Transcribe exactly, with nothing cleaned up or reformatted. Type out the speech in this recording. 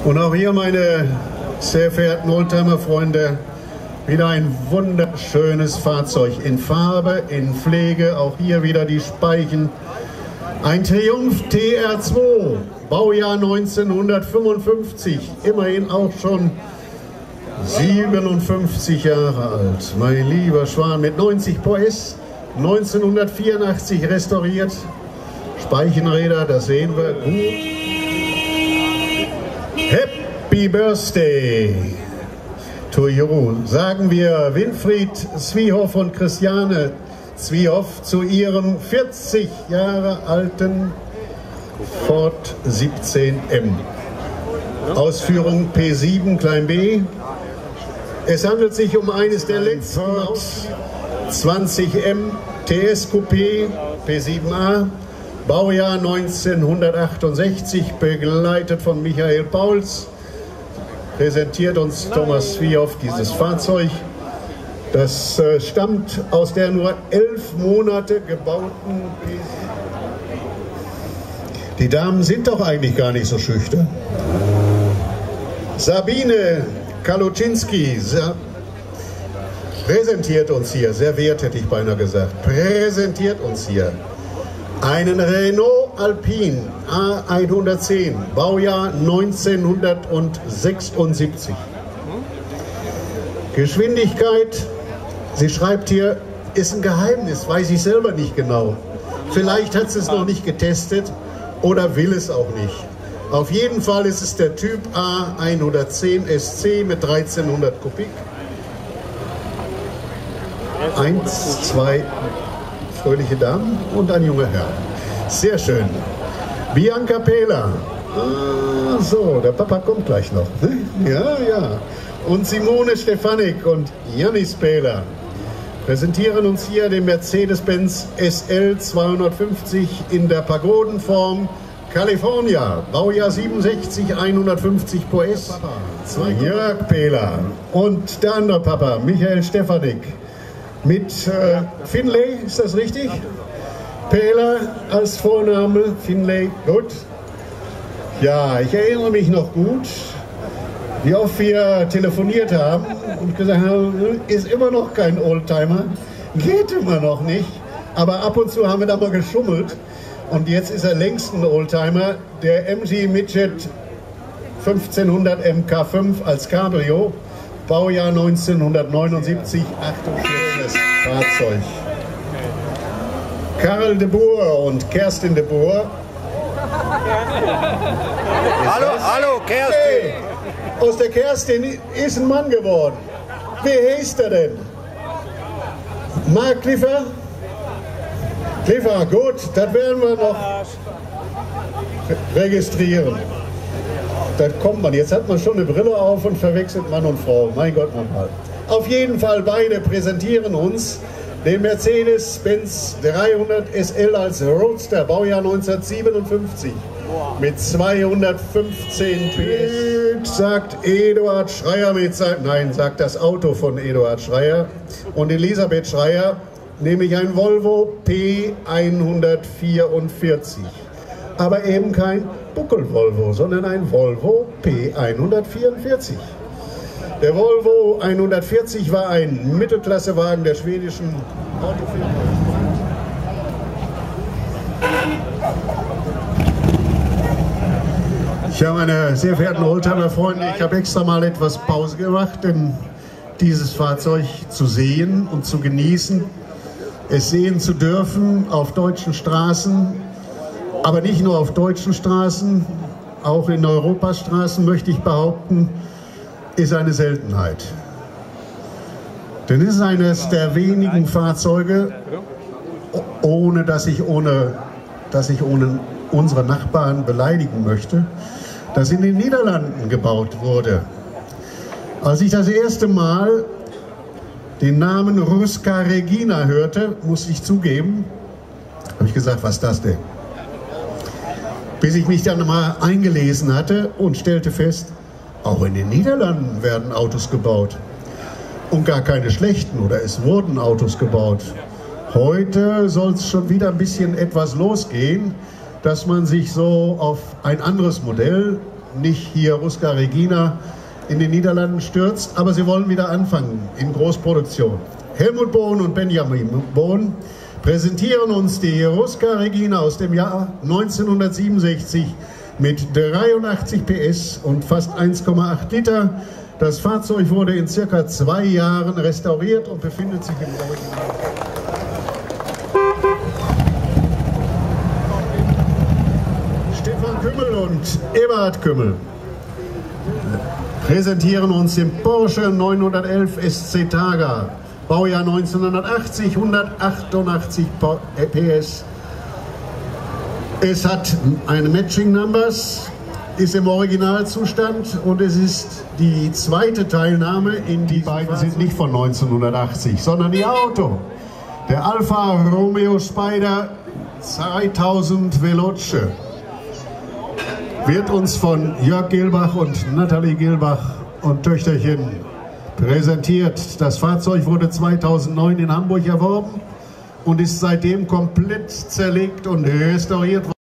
Und auch hier, meine sehr verehrten Oldtimer-Freunde, wieder ein wunderschönes Fahrzeug in Farbe, in Pflege, auch hier wieder die Speichen. Ein Triumph T R zwei, Baujahr neunzehnhundertfünfundfünfzig, immerhin auch schon siebenundfünfzig Jahre alt. Mein lieber Schwan, mit neunzig P S, neunzehnhundertvierundachtzig restauriert. Speichenräder, das sehen wir gut. Happy Birthday to you, sagen wir Winfried Zwiehoff und Christiane Zwiehoff zu ihrem vierzig Jahre alten Ford siebzehn M. Ausführung P sieben klein b. Es handelt sich um eines der letzten zwanzig M T S Coupé P sieben A, Baujahr neunzehnhundertachtundsechzig, begleitet von Michael Pauls. Präsentiert uns Thomas Zwiehoff dieses Fahrzeug. Das äh, stammt aus der nur elf Monate gebauten P sieben. Die Damen sind doch eigentlich gar nicht so schüchtern. Sabine Kaluczynski präsentiert uns hier, serviert hätte ich beinahe gesagt, präsentiert uns hier einen Renault Alpine A hundertzehn, Baujahr neunzehnhundertsechsundsiebzig. Geschwindigkeit, sie schreibt hier, ist ein Geheimnis, weiß ich selber nicht genau. Vielleicht hat sie es noch nicht getestet oder will es auch nicht. Auf jeden Fall ist es der Typ A hundertzehn S C mit dreizehnhundert Kubik. Eins, zwei fröhliche Damen und ein junger Herr. Sehr schön. Bianca Pehler. Ah, so, der Papa kommt gleich noch. Ne? Ja, ja. Und Simone Stefanik und Janis Pehler präsentieren uns hier den Mercedes-Benz S L zweihundertfünfzig in der Pagodenform California, Baujahr siebenundsechzig, hundertfünfzig P S. Jörg Pehler und der andere Papa, Michael Stefanik. Mit äh, Finlay, ist das richtig? Pehler als Vorname, Finlay, gut. Ja, ich erinnere mich noch gut, wie oft wir telefoniert haben und gesagt haben, ist immer noch kein Oldtimer, geht immer noch nicht. Aber ab und zu haben wir da mal geschummelt und jetzt ist er längst ein Oldtimer, der M G Midget fünfzehnhundert M K fünf als Cabrio. Baujahr neunzehnhundertneunundsiebzig, achtundvierzig Fahrzeug. Karl de Boer und Kerstin de Boer. Hallo, hallo, Kerstin. Hey, aus der Kerstin ist ein Mann geworden. Wie heißt er denn? Mark Clifford? Clifford, gut, das werden wir noch registrieren. Das kommt man. Jetzt hat man schon eine Brille auf und verwechselt Mann und Frau. Mein Gott, nochmal. Auf jeden Fall, beide präsentieren uns den Mercedes-Benz dreihundert S L als Roadster, Baujahr neunzehnhundertsiebenundfünfzig. Mit zweihundertfünfzehn P S, sagt Eduard Schreier mit seinem, nein, sagt das Auto von Eduard Schreier und Elisabeth Schreier, nämlich ein Volvo P hundertvierundvierzig. Aber eben kein Buckel-Volvo, sondern ein Volvo P hundertvierundvierzig. Der Volvo hundertvierzig war ein Mittelklassewagen der schwedischen Autofirma. Ja, meine sehr verehrten Oldtimer-Freunde, ich habe extra mal etwas Pause gemacht, denn dieses Fahrzeug zu sehen und zu genießen, es sehen zu dürfen auf deutschen Straßen, aber nicht nur auf deutschen Straßen, auch in Europastraßen, möchte ich behaupten, ist eine Seltenheit. Denn es ist eines der wenigen Fahrzeuge, ohne dass ich ohne, dass ich ohne unsere Nachbarn beleidigen möchte, das in den Niederlanden gebaut wurde. Als ich das erste Mal den Namen Ruska Regina hörte, musste ich zugeben, habe ich gesagt, was ist das denn? Bis ich mich dann mal eingelesen hatte und stellte fest, auch in den Niederlanden werden Autos gebaut. Und gar keine schlechten, oder es wurden Autos gebaut. Heute soll es schon wieder ein bisschen etwas losgehen, dass man sich so auf ein anderes Modell nicht hier Rusca Regina in den Niederlanden stürzt, aber sie wollen wieder anfangen in Großproduktion. Helmut Bohn und Benjamin Bohn präsentieren uns die Rusca Regina aus dem Jahr neunzehnhundertsiebenundsechzig mit dreiundachtzig P S und fast eins Komma acht Liter. Das Fahrzeug wurde in circa zwei Jahren restauriert und befindet sich im Original. Stefan Kümmel und Eberhard Kümmel präsentieren uns den Porsche neunhundertelf S C Targa, Baujahr neunzehnhundertachtzig, hundertachtundachtzig P S. Es hat eine Matching Numbers, ist im Originalzustand und es ist die zweite Teilnahme in die beiden sind nicht von neunzehnhundertachtzig, sondern ihr Auto. Der Alfa Romeo Spider zweitausend Veloce wird uns von Jörg Gilbach und Nathalie Gilbach und Töchterchen präsentiert. Das Fahrzeug wurde zweitausendneun in Hamburg erworben und ist seitdem komplett zerlegt und restauriert worden.